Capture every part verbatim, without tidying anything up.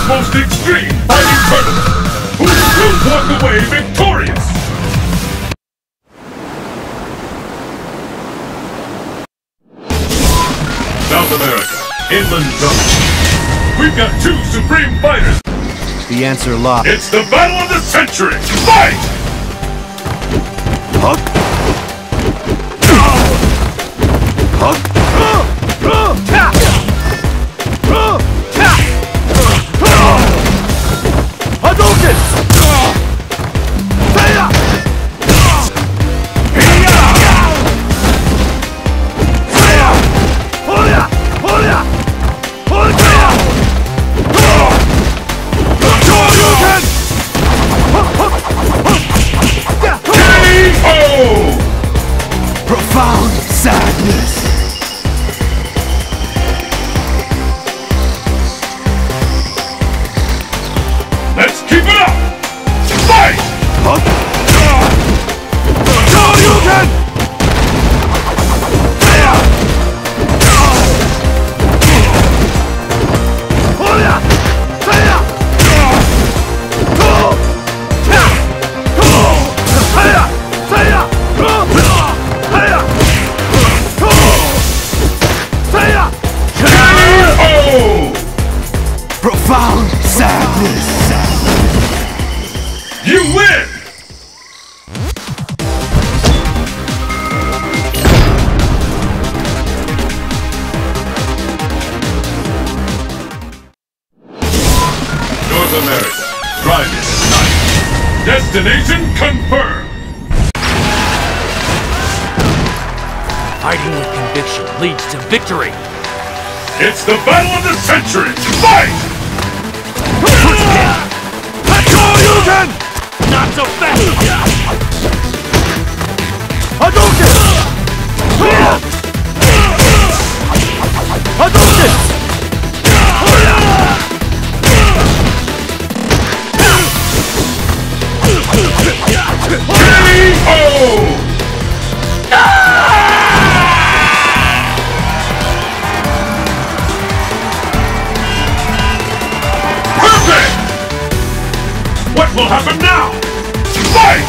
most extreme fighting tournament. Who will walk away victorious? South America, Inland Zone. We've got two supreme fighters. The answer lies. It's the battle of the century. Fight! Hug. Hug. Hadouken! Seiya! Seiya! Hoya! Hoya! Hoya! Hadouken! K O! Profound sadness. Let's keep it up! Fight! Hug! Hadouken! Seiya! Hoya! Seiya! Go! Go! Seiya! Seiya! Go! Seiya! Go! Seiya! K O! Profound sadness. You win! North America, driving at night. Destination confirmed! Fighting with conviction leads to victory. It's the battle of the century! Fight! Hadouken! Not so fast! Hadouken! Hadouken! K O! Perfect! What will happen now? Fight!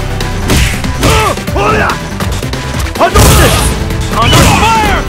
Hadouken! Under fire!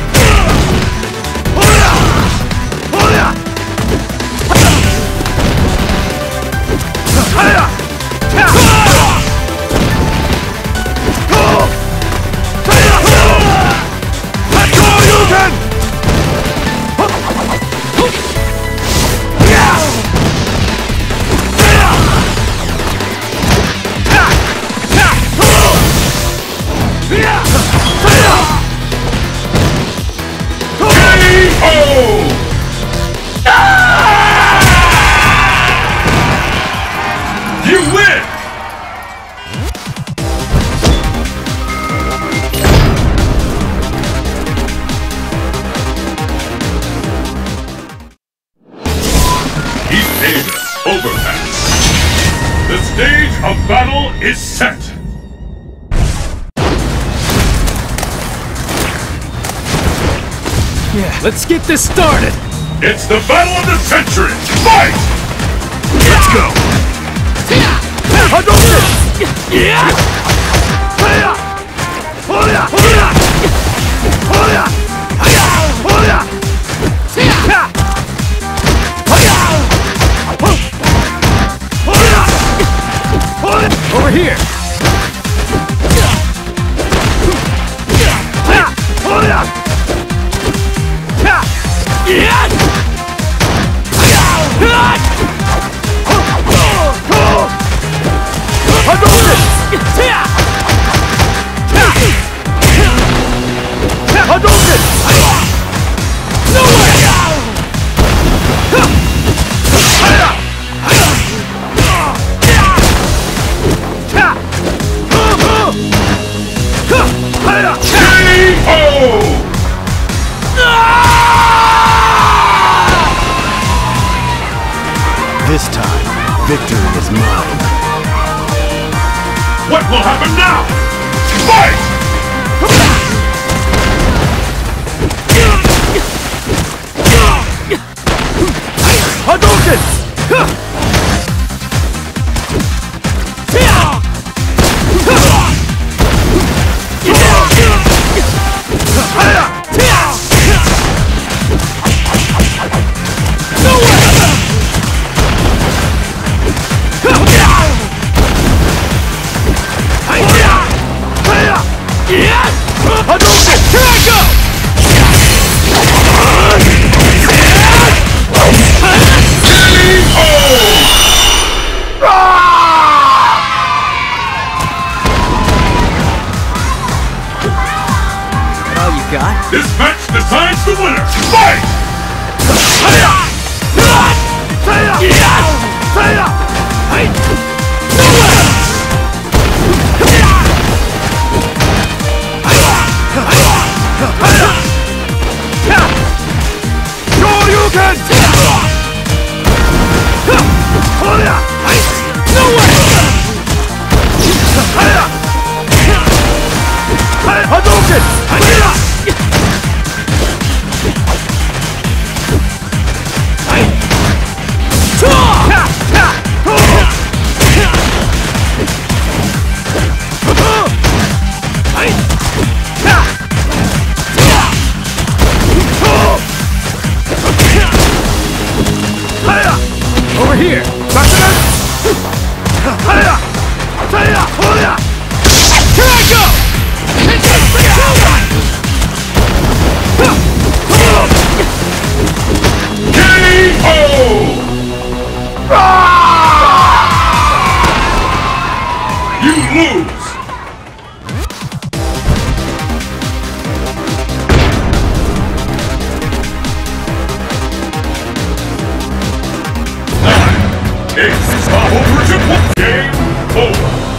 You win! East Asia, overpass. The stage of battle is set. Yeah, let's get this started! It's the battle of the century! Fight! Let's go! Hadouken! Yeah! Seiya! Hoya! Hoya! Hoya! Hoya! Hoya! Hoya! Over here! Hoya! Yeah! Hadouken! Hadouken! No way! K O! This time, victory is mine. What will happen now? Fight! Hadouken! lose! Nine, eight, stop over to one. Game over.